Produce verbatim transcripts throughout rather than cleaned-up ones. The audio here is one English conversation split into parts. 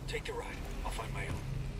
Take the ride. I'll find my own.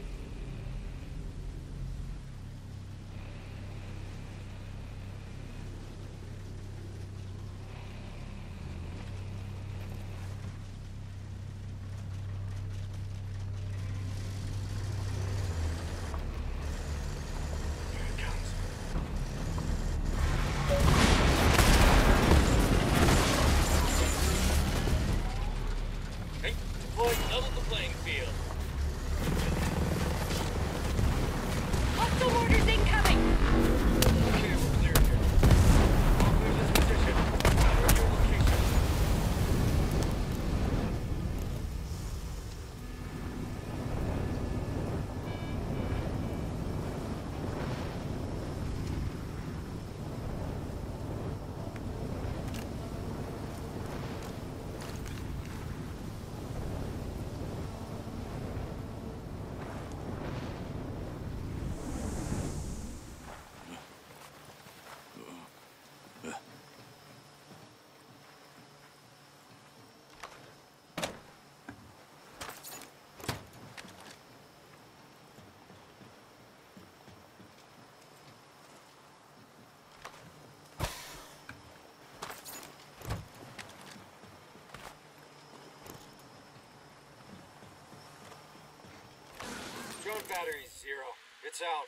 Drone battery's zero. It's out.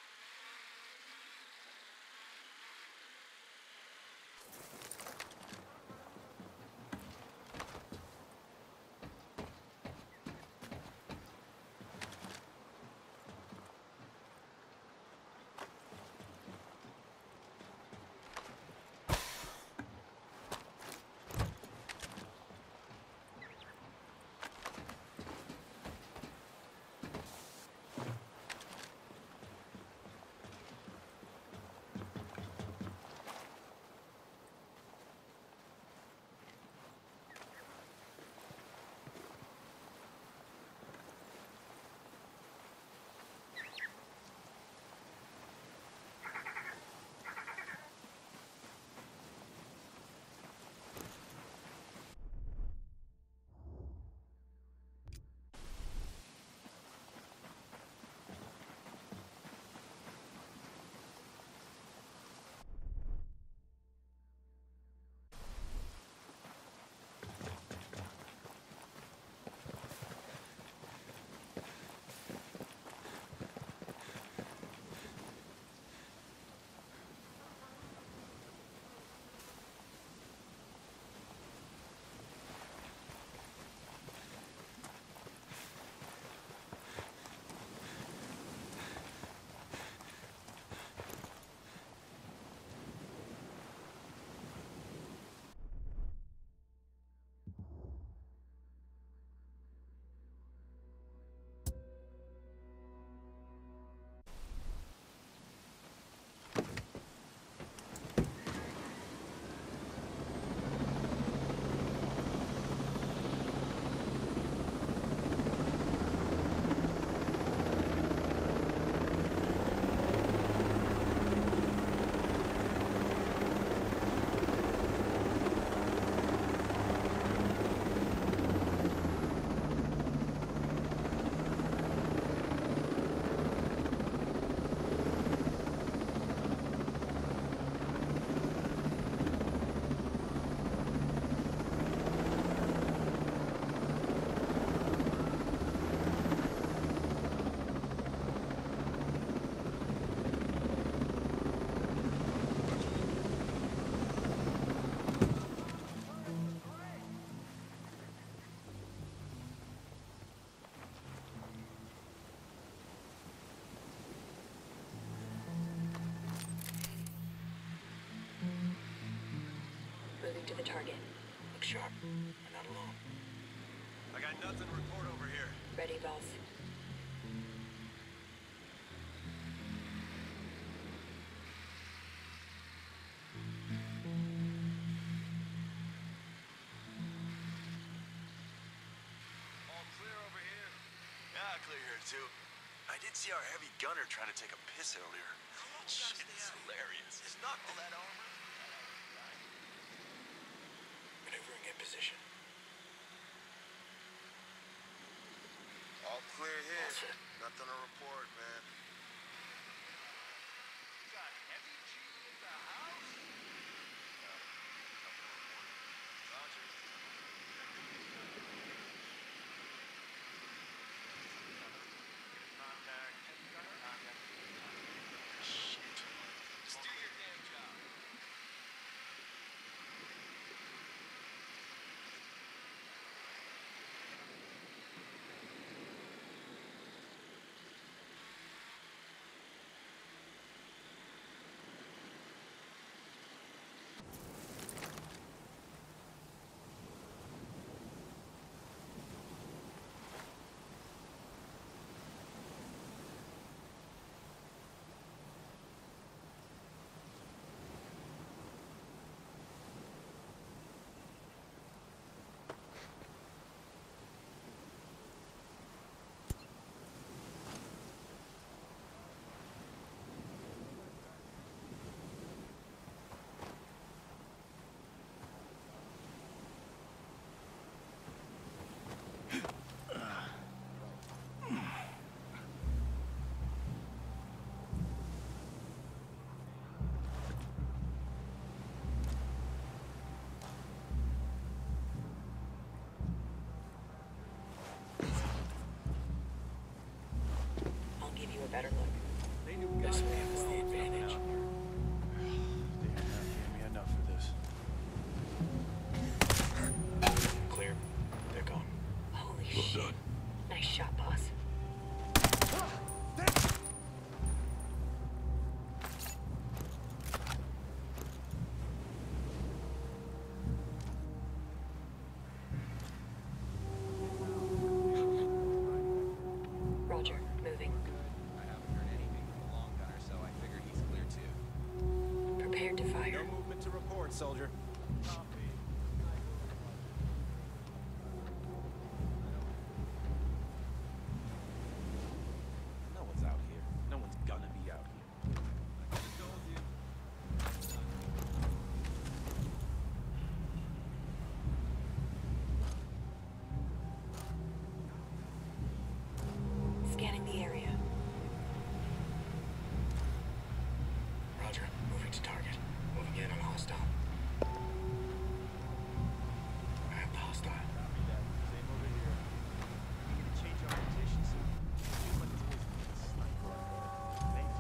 To the target. Look sharp. We're not alone. I got nothing to report over here. Ready, boss. All clear over here? Yeah, clear here too. I did see our heavy gunner trying to take a piss earlier. Shit, it's hilarious. It's not all that armor. Maneuvering in position. clear here. That's it. Nothing to report, man. Got heavy G in the house? No, nothing to report. Roger. Contact. Contact. Shit. Just do your damn job. Give you a better look. They knew this man was the advantage. They have not given me enough for this. Clear. They're gone. Holy Well shit. done. Nice shot, boss. Roger, moving. I haven't heard anything from the long gunner, so I figured he's clear too. Prepared to fire. No movement to report, soldier. No one's out here. No one's gonna be out here. Scanning the area. Roger. Moving to target. Moving in on hostile. I have the hostile. Copy that. Same over here. We need to change orientation soon. Seems like it's always been a sniper. It ain't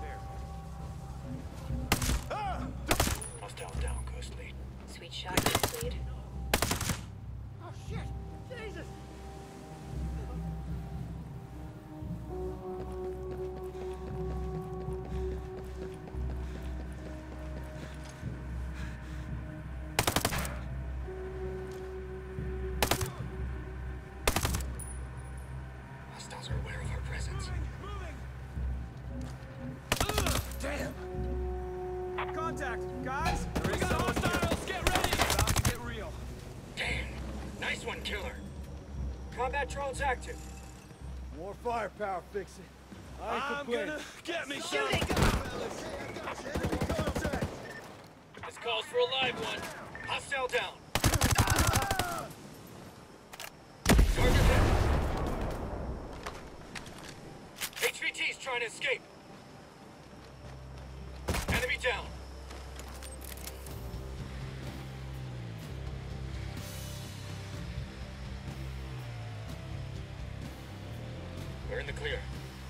fair. Hostile down, coast lead. Sweet shot, coast lead. Oh shit! Jesus! Hostiles are aware of our presence. Contact! Guys! We got hostiles! Get ready! About to get real. Damn. Nice one, killer. Combat drones active. More firepower, fix it. I ain't I'm complaining. gonna get me some. Shooting! This calls for a live one. Hostile down. Target hit. H V T's trying to escape. Enemy down. We're in the clear.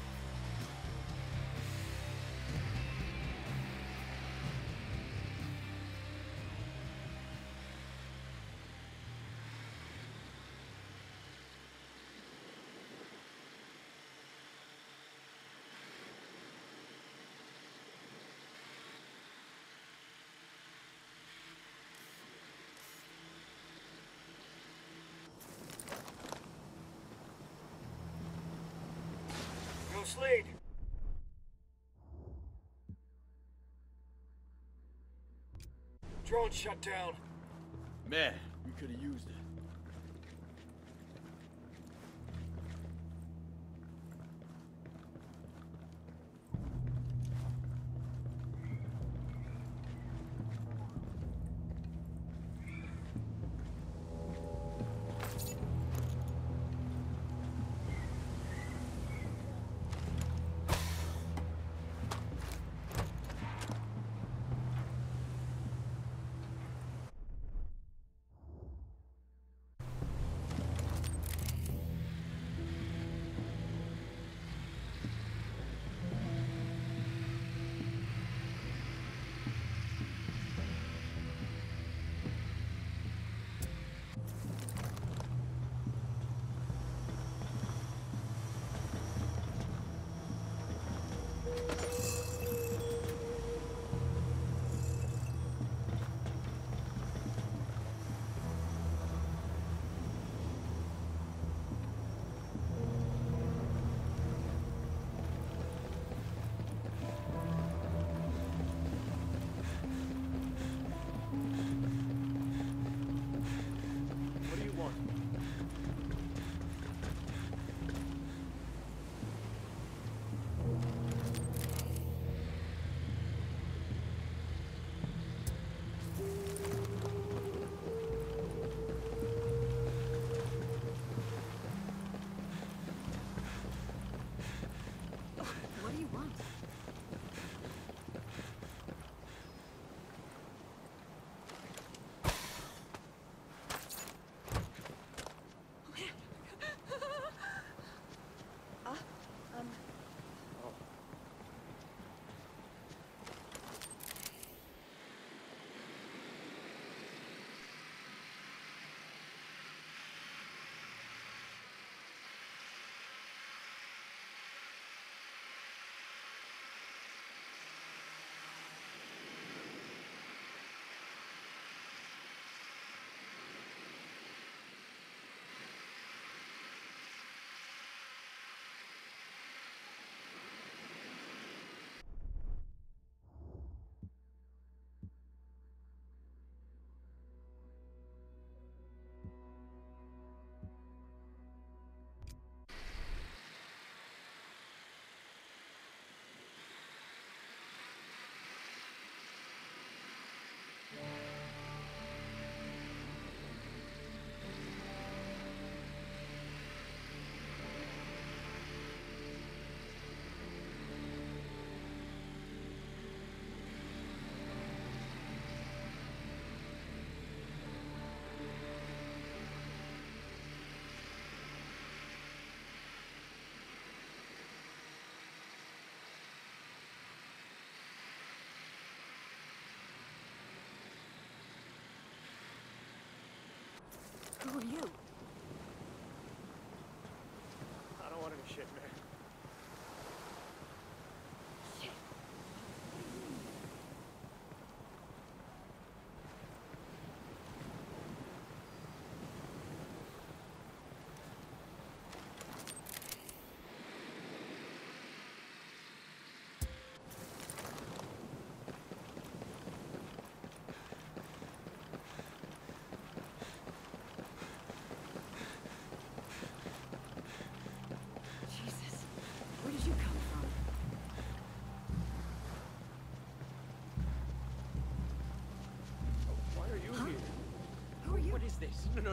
Ghost lead. Drone shut down. Man, we could have used it.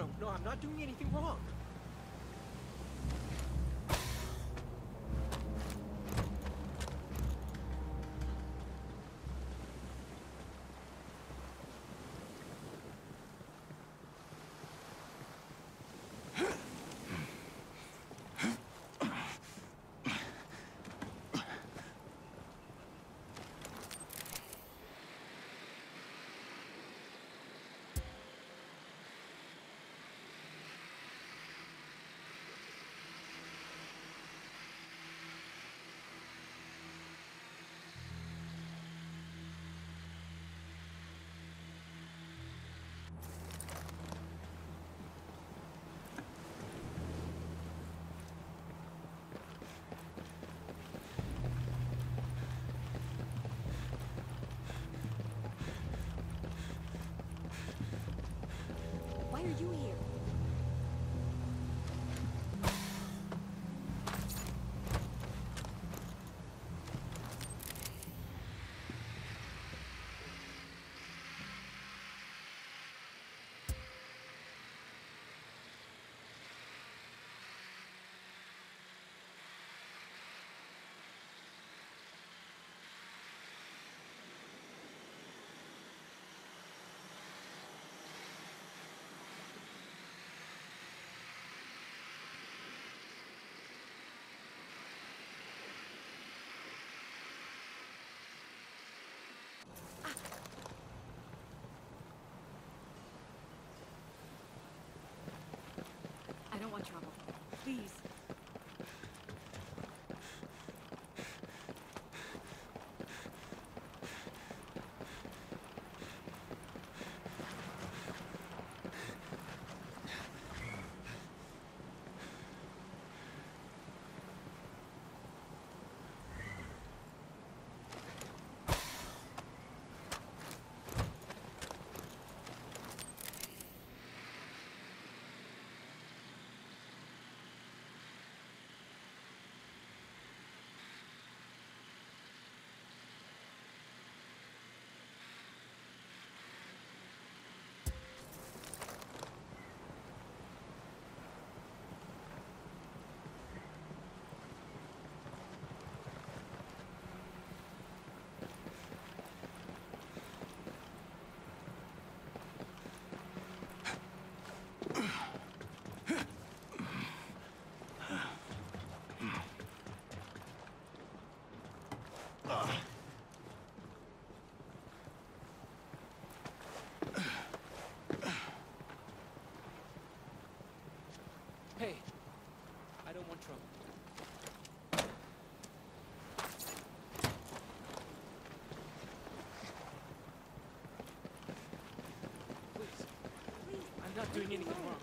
no, no, I'm not doing anything wrong. Why are you here? I don't want trouble. Please. Hey, I don't want trouble. Please, Please. I'm not doing anything wrong.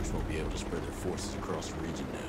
Bodarks won't be able to spread their forces across the region now.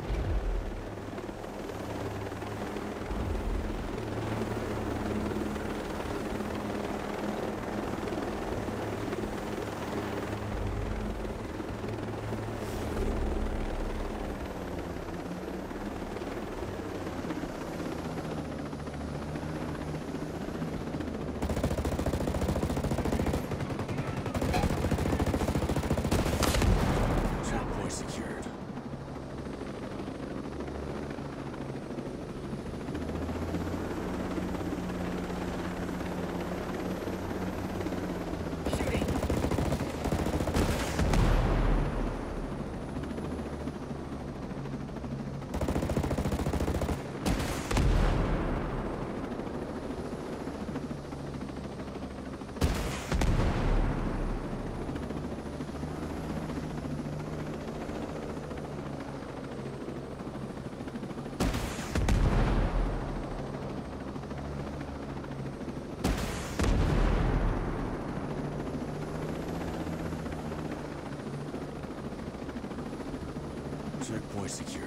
Checkpoint secured.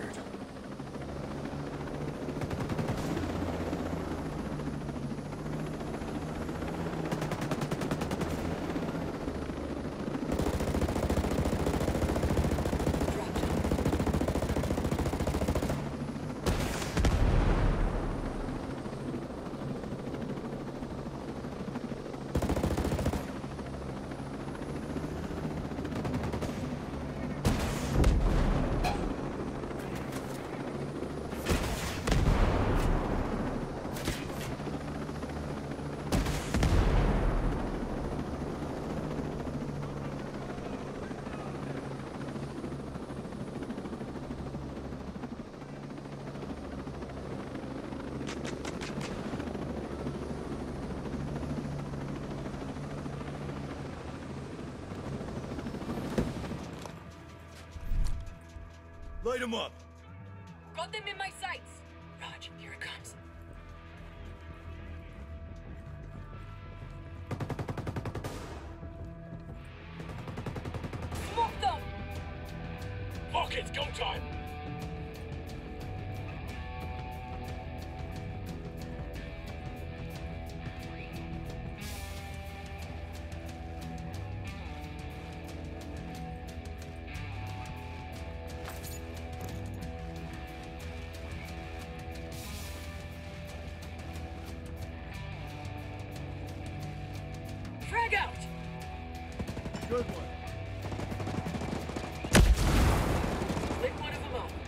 Light him up! Got them in my sights! Raj, here it comes. Smoke them! Fuck, it's go time! Frag out! Good one. Lit one of them up.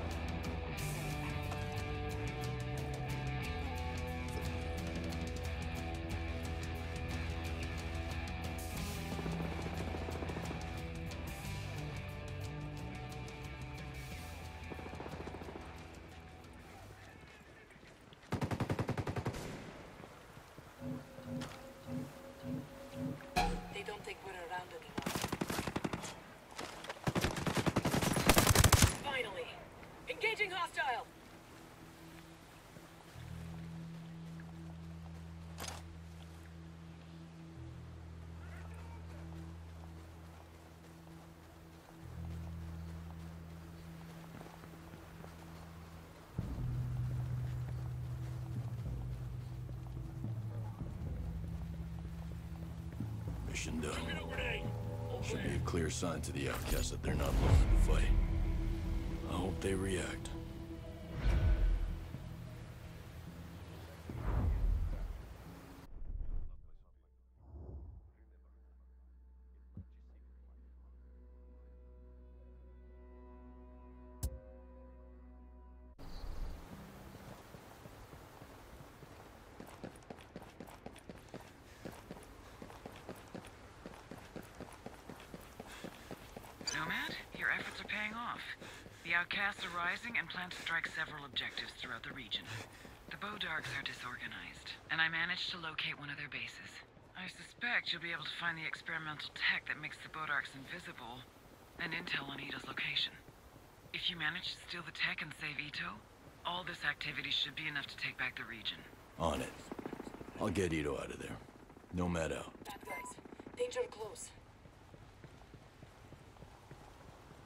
They don't think we're around anymore. Finally! Engaging hostile! Mission done. Look at a grenade! Should be a clear sign to the outcasts that they're not willing to fight. I hope they react. Nomad, your efforts are paying off. The outcasts are rising and plan to strike several objectives throughout the region. The Bodarks are disorganized, and I managed to locate one of their bases. I suspect you'll be able to find the experimental tech that makes the Bodarks invisible, and intel on Ito's location. If you manage to steal the tech and save Ito, all this activity should be enough to take back the region. On it. I'll get Ito out of there. Nomad out. Bad guys. Danger close.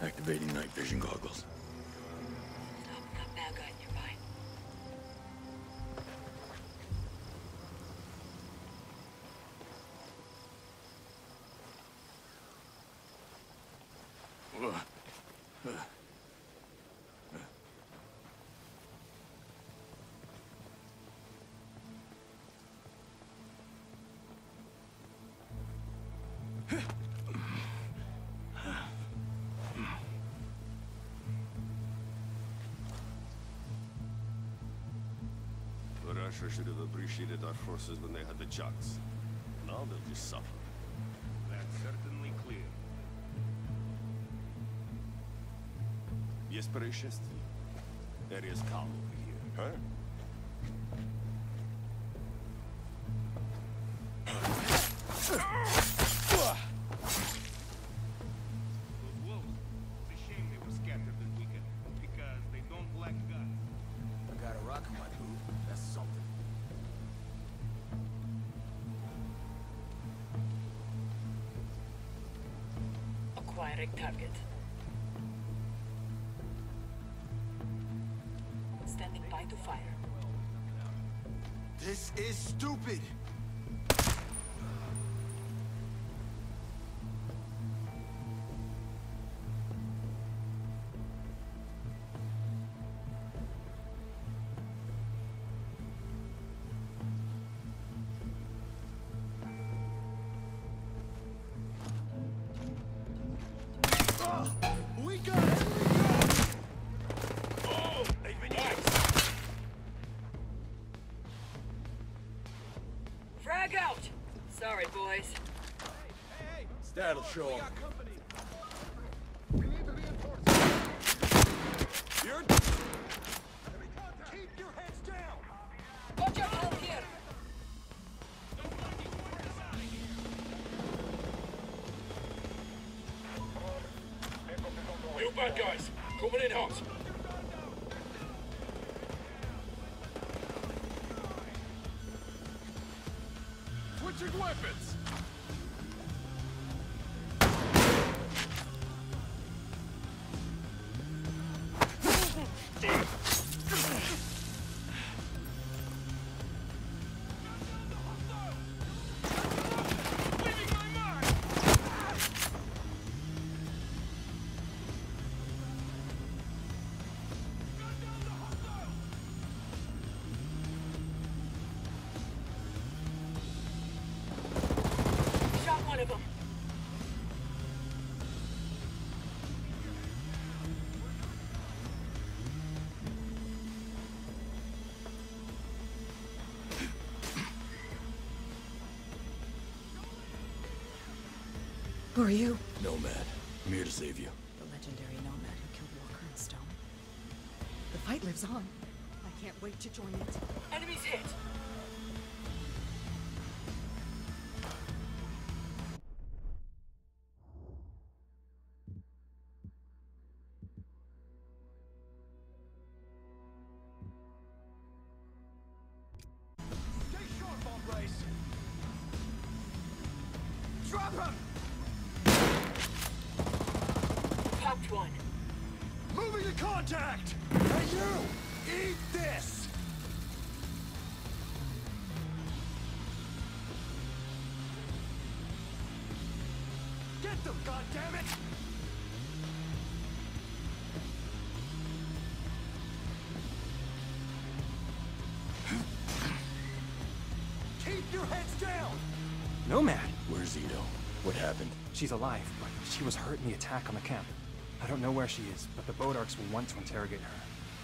Activating night vision goggles. Stop, we got bad guys nearby. Russia should have appreciated our forces when they had the chance. Now they'll just suffer. That's certainly clear. Есть происшествие. Area's calm over here, huh? Those wolves, it's a shame they were scattered this weekend, because they don't lack guns. I got a rock in my boot. That's something. Acquiring target. Standing by to fire. This is stupid! We got it! Oh! They've been nice! Frag out! Sorry, boys. That'll show 'em. You're... Keep your heads down! Watch out, help here! You bad guys, coming in hot. Switching weapons! Shot one of them. Who are you? Nomad. I'm here to save you. The legendary Nomad who killed Walker and Stone. The fight lives on. I can't wait to join it. Enemies hit. Stay sharp, hombres! Drop him! Popped one. Moving to contact! Hey, you! Eat this! Get them, goddammit! Keep your heads down! Nomad! Where's Ito? What happened? She's alive, but she was hurt in the attack on the camp. I don't know where she is, but the Bodarks will want to interrogate her.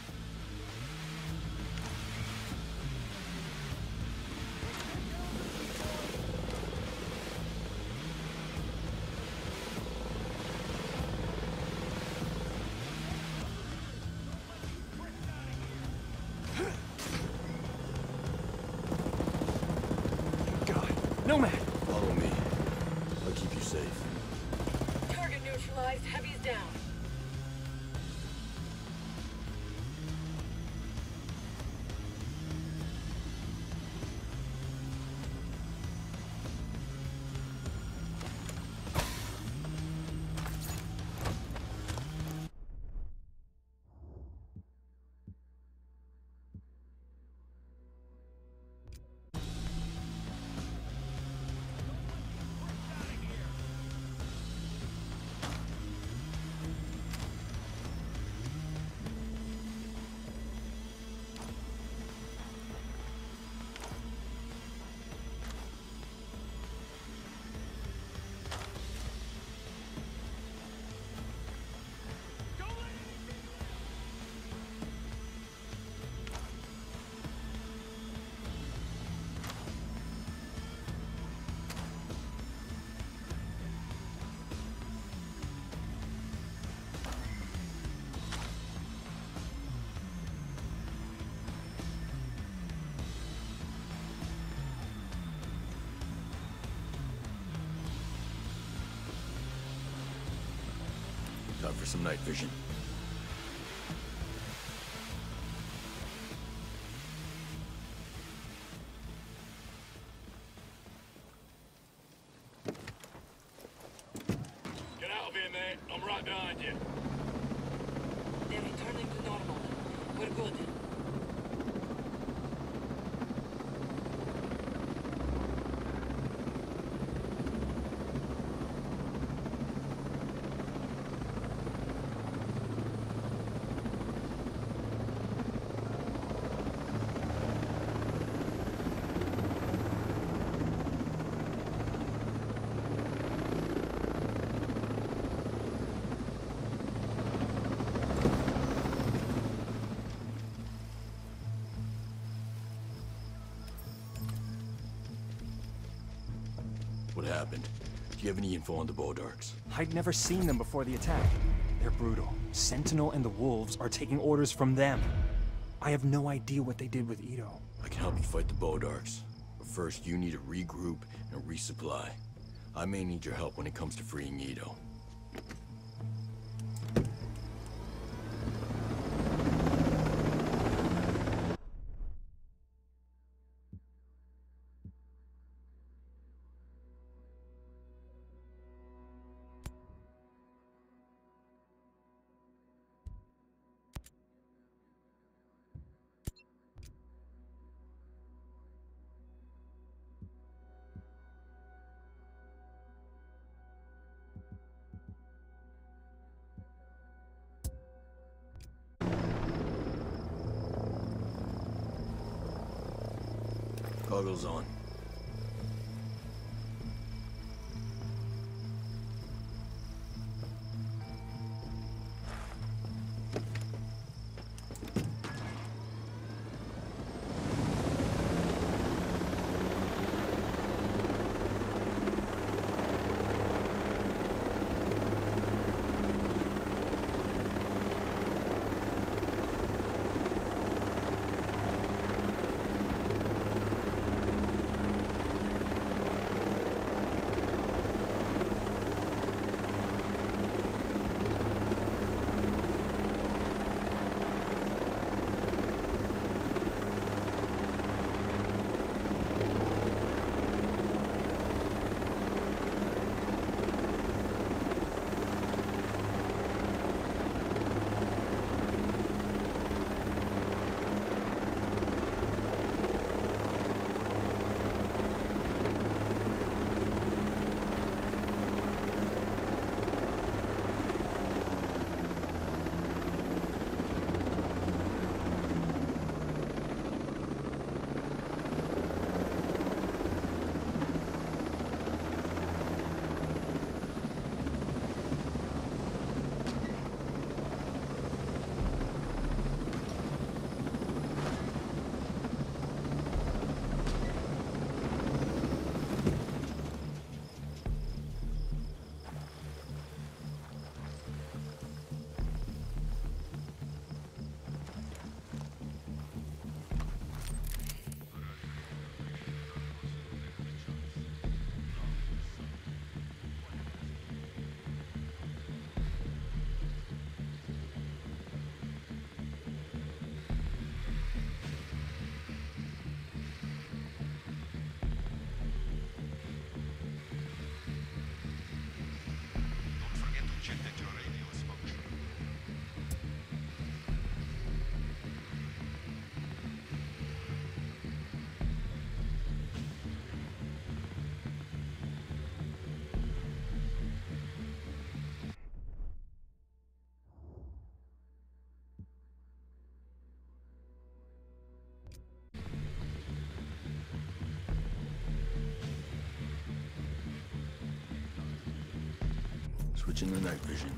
God! Nomad! Follow me. I'll keep you safe. Target neutralized. Heavy's down. Time for some night vision. Get out of here, mate. I'm right behind you. They're returning to normal. We're good. What happened? Do you have any info on the Bowdarks? I'd never seen them before the attack. They're brutal. Sentinel and the Wolves are taking orders from them. I have no idea what they did with Ito. I can help you fight the Bowdarks. But first, you need to regroup and resupply. I may need your help when it comes to freeing Ito. Goggles on. Switching the night vision.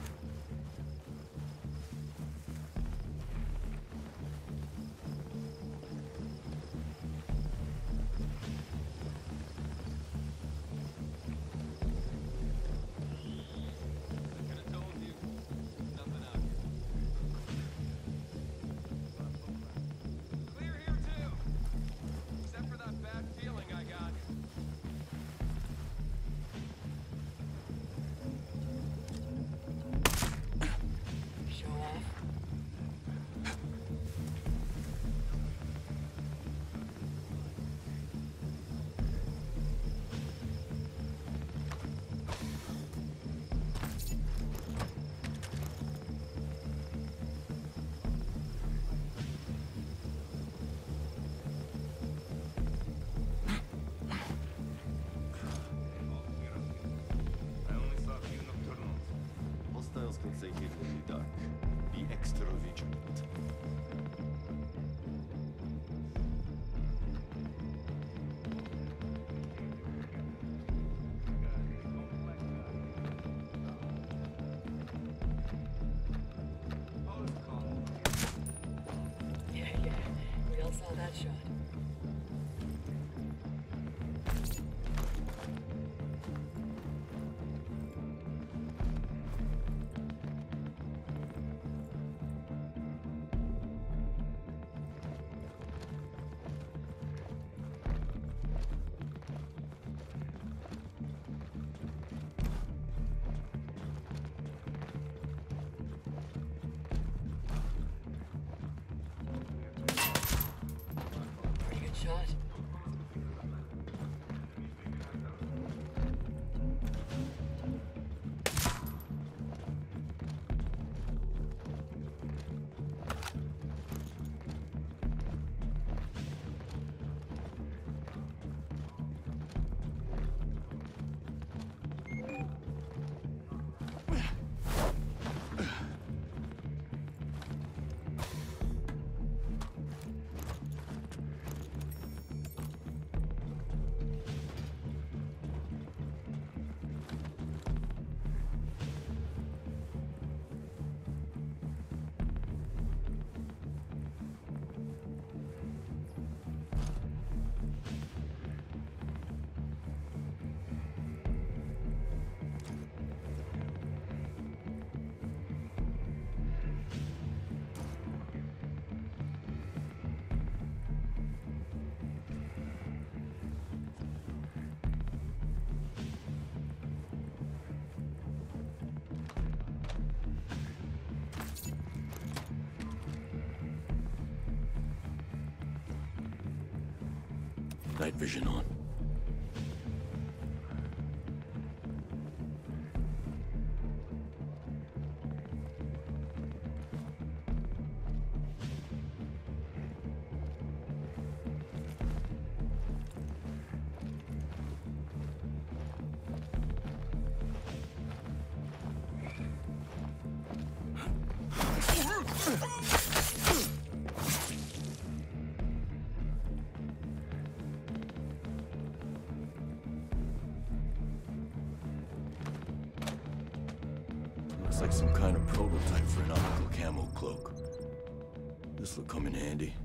Night vision on. Looks like some kind of prototype for an optical camo cloak. This'll come in handy.